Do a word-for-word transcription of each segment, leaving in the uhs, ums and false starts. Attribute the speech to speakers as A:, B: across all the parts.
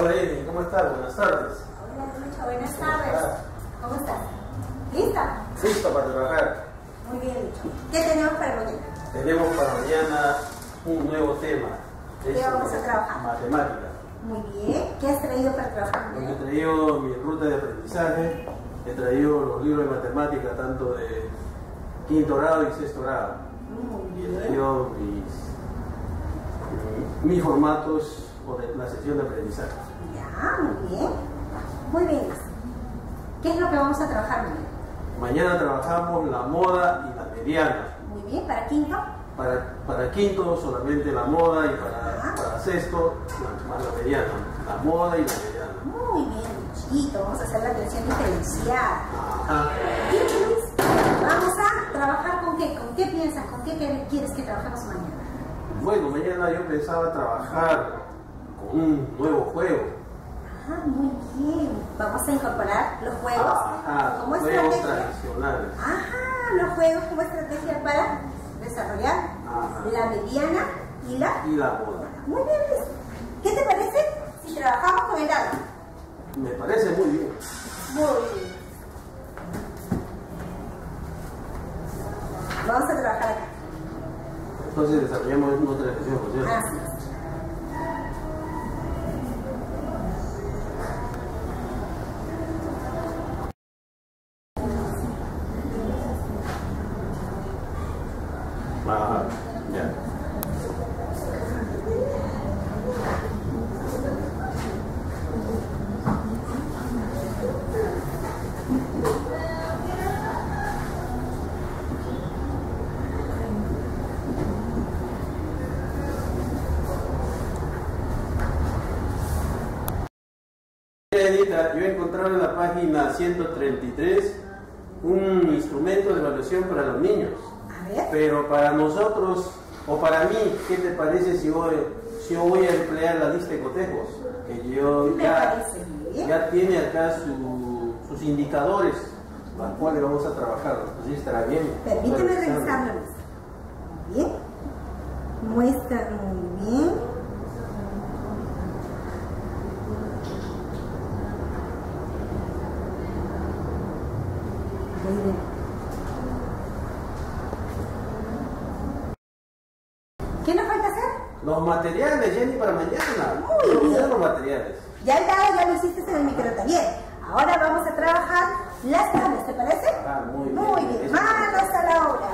A: Hola Jenny, ¿cómo estás? Buenas tardes.
B: Hola Lucho, buenas tardes. ¿Cómo estás? ¿Lista?
A: Listo para trabajar.
B: Muy bien, Lucho. ¿Qué tenemos para mañana?
A: Tenemos para mañana un nuevo tema.
B: ¿Qué vamos a trabajar?
A: Matemática.
B: Muy bien. ¿Qué has traído para trabajar?
A: He traído mi ruta de aprendizaje, he traído los libros de matemática tanto de quinto grado y sexto grado.
B: Muy
A: Y he
B: bien.
A: traído mis, mis formatos o de la sesión de aprendizaje.
B: Ya, muy bien. Muy bien. ¿Qué es lo que vamos a trabajar mañana?
A: Mañana trabajamos la moda y la mediana.
B: Muy bien. ¿Para quinto?
A: Para, para quinto solamente la moda y para,
B: Ajá.
A: para sexto la, más la mediana. La moda y la mediana.
B: Muy bien, Luchito. Vamos a hacer la atención diferenciada.
A: Ajá.
B: Bien, Luis. Vamos a trabajar con qué? ¿Con qué piensas? ¿Con qué quieres que trabajemos mañana?
A: Bueno, mañana yo pensaba trabajar con un nuevo juego.
B: Ah, muy bien. Vamos a incorporar los juegos
A: Ajá,
B: como
A: juegos
B: estrategia.
A: tradicionales.
B: Ajá, los juegos como estrategia para desarrollar
A: Ajá.
B: la mediana y la...
A: Y la moda.
B: Muy bien, Luis. ¿Qué te parece si trabajamos con el dado?
A: Me parece muy bien.
B: Muy bien. Vamos a trabajar acá.
A: Entonces desarrollamos otra sesión, ¿no es cierto?
B: Así es.
A: Ajá, ya. Edita, yo he encontrado en la página ciento treinta y tres un instrumento de evaluación para los niños.
B: A ver.
A: Pero para nosotros, o para mí, ¿qué te parece si voy, si yo voy a emplear la lista de cotejos? Que yo
B: Me
A: ya,
B: parece bien.
A: ya tiene acá su- sus indicadores, los cuales vamos a trabajar. Así estará bien.
B: Permíteme
A: Revisarlo.
B: revisarlo, Luis. Muy bien. Muestra muy bien. Muy bien. ¿Qué nos falta hacer?
A: Los materiales, Jenny, para mañana.
B: Muy
A: Yo
B: bien.
A: quiero los materiales.
B: Ya el dado ya lo hiciste en el microtaller. Ahora vamos a trabajar las tablas, ¿te parece?
A: Ah, muy bien.
B: Muy bien.
A: Eso-
B: Manos a la obra.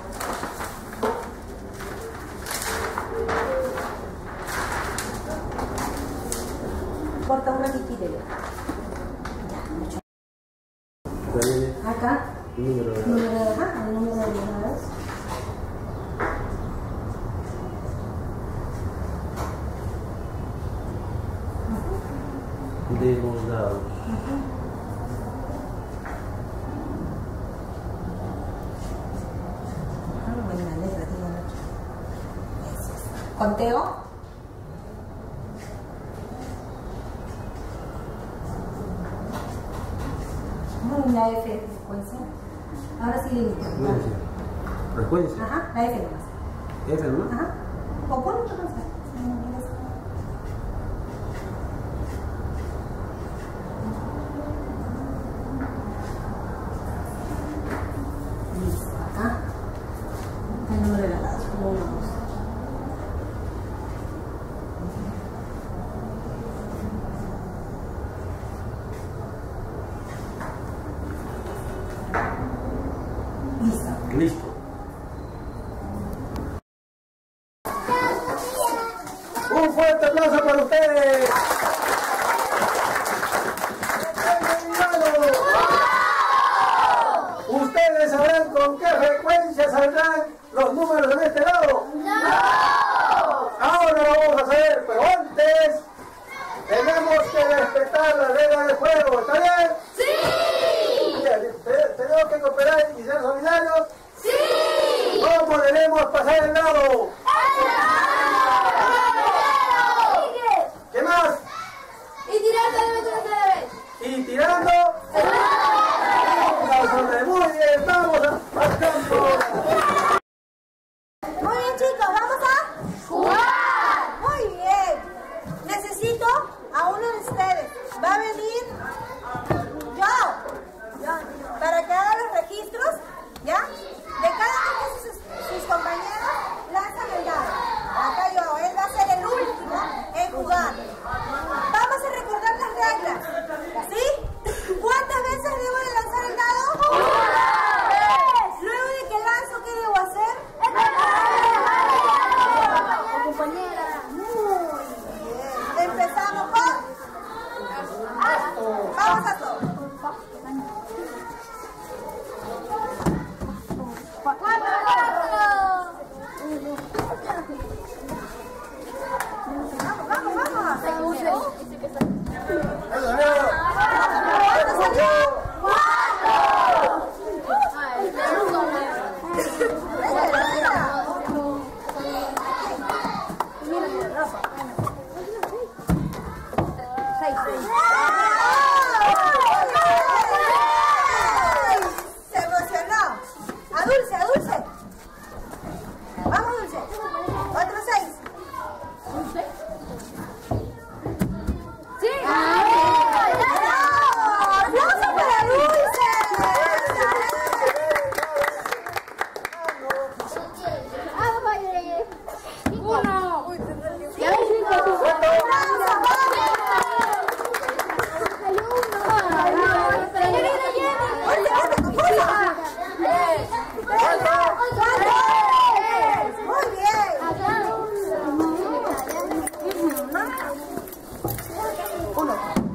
B: Corta un ratito y ya. Ya, mucho.
A: Acá viene
B: Acá.
A: el número de-
B: Número de, ajá, el número de llamadas.
A: de los dados.
B: Ah, buena letra, tiene mucho. Eso es. Conteo. Mm, la F de frecuencia. Ahora sí limita.
A: Frecuencia. Frecuencia.
B: Ajá, la F nomás.
A: F, ¿no?
B: Ajá. O pon otra cosa. Listo, acá. El número de la base. Uno, dos. Listo.
A: Listo. Un fuerte aplauso para ustedes. ¿Ustedes sabrán con qué frecuencia saldrán los números de este lado? ¡No! Ahora lo vamos a hacer, pero antes tenemos que respetar las reglas del juego, ¿está bien? ¡Sí! Bien, ¿te- ¿tenemos que cooperar y ser solidarios? ¡Sí! ¿Cómo debemos pasar el lado? ¿Qué más?
C: Y tirar solamente una vez.
A: Y tirando. Muy bien, vamos al campo.
B: Muy bien, chicos, vamos a jugar. Muy bien. Necesito a uno de venir yo, para que haga los registros, ¿ya? De cada uno de sus, sus compañeros lanzan el dado. Acá yo, él va a ser el último en jugar. Vamos a recordar las reglas, ¿sí? ¿Cuántas veces debo de lanzar el dado? ¡Una vez! Luego de que lanzo, ¿qué debo hacer?
C: Compañera.
B: Muy bien. Empezamos con... Vamos a todos. Vamos, vamos, vamos. ¿Cuánto salió? Se emocionó. A Dulce, a Dulce. Vamos, Dulce. Otro seis.
C: Sí.
B: ¡Aplausos para Dulce!
C: Ah, vaya. Uno. Ya ves,
B: Muy bien. Uno.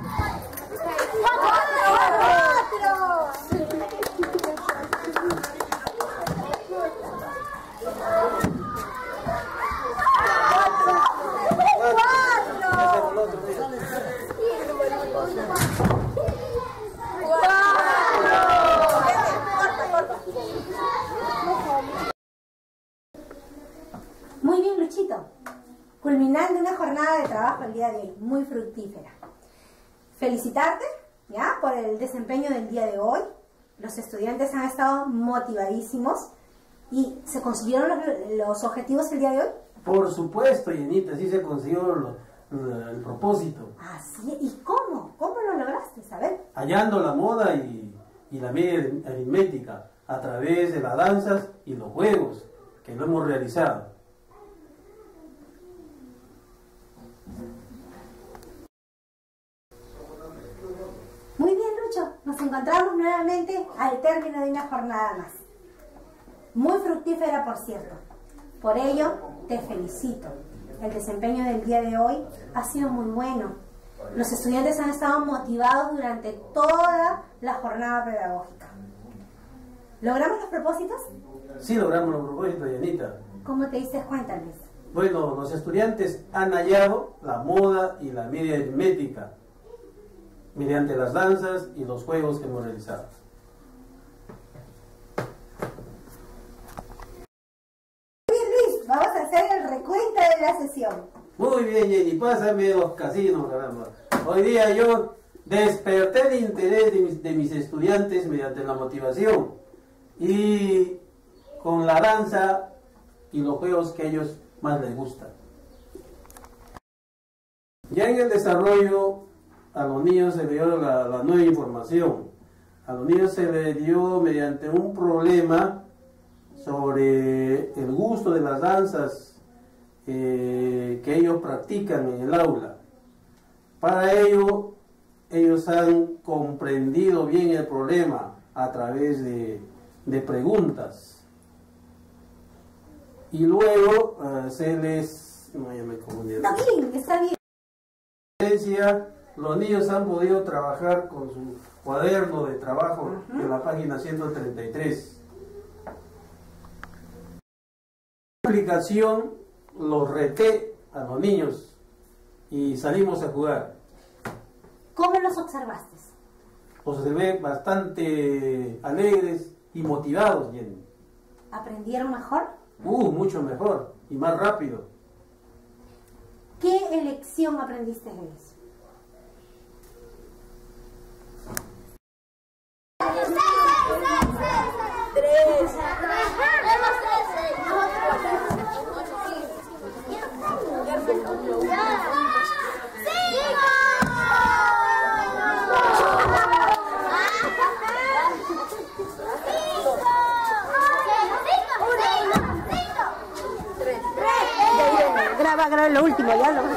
B: Muy bien, Luchito. Culminando una jornada de trabajo el día de hoy, muy fructífera. Felicitarte, ¿ya?, por el desempeño del día de hoy. Los estudiantes han estado motivadísimos. ¿Y se consiguieron los, los objetivos el día de hoy?
A: Por supuesto, Yenita, sí se consiguió lo, lo, el propósito.
B: Así, ¿y cómo? ¿Cómo lo lograste? A ver.
A: Hallando la moda y, y la media aritmética a través de las danzas y los juegos que lo hemos realizado.
B: Muy bien, Lucho. Nos encontramos nuevamente al término de una jornada más. Muy fructífera, por cierto. Por ello, te felicito. El desempeño del día de hoy ha sido muy bueno. Los estudiantes han estado motivados durante toda la jornada pedagógica. ¿Logramos los propósitos?
A: Sí logramos los propósitos, Yenita.
B: ¿Cómo te diste cuenta, Luis?
A: Bueno, los estudiantes han hallado la moda y la media aritmética mediante las danzas y los juegos que hemos realizado.
B: Bien, Luis, vamos a hacer el recuento de la sesión.
A: Muy bien, Jenny, pásame los casinos, caramba. Hoy día yo desperté el interés de mis, de mis estudiantes mediante la motivación y con la danza y los juegos que a ellos más les gustan. Ya en el desarrollo a los niños se le dio la, la nueva información. A los niños se les dio mediante un problema sobre el gusto de las danzas eh, que ellos practican en el aula. Para ello, ellos han comprendido bien el problema a través de, de preguntas. Y luego uh, se les... No, ya me confundí.
B: Está bien, está bien.
A: Los niños han podido trabajar con su cuaderno de trabajo uh-huh. en la página ciento treinta y tres. En la aplicación los reté a los niños y salimos a jugar.
B: ¿Cómo los observaste?
A: Los observé bastante alegres y motivados, Jenny.
B: ¿Aprendieron mejor?
A: Uh, mucho mejor y más rápido.
B: ¿Qué lección aprendiste de eso?
C: Tres. Cinco.
B: es lo último, ya lo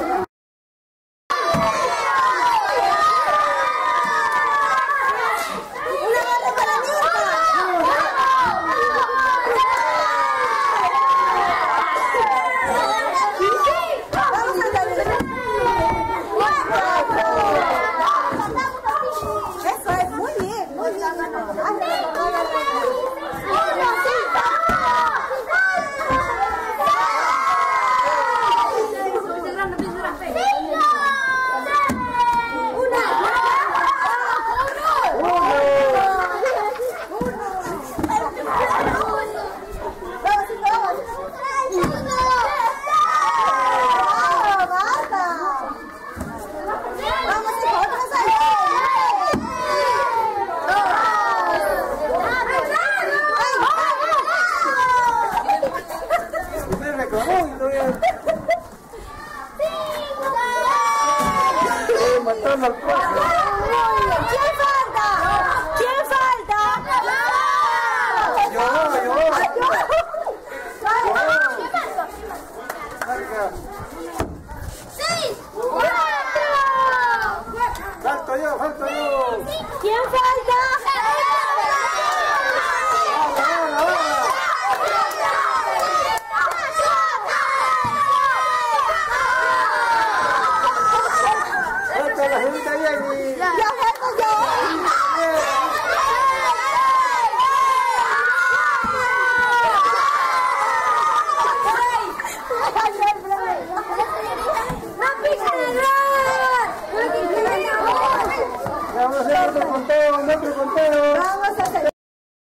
A: matando al próximo.
B: ¿Quién falta? ¿Quién falta?
A: Yo, yo.
C: ¡Seis! ¡Cuatro!
A: Falto yo, falto yo.
B: ¿Quién falta?
A: Falta la gente ahí.
B: Ya falto yo.
A: Vamos a hacer otro conteo.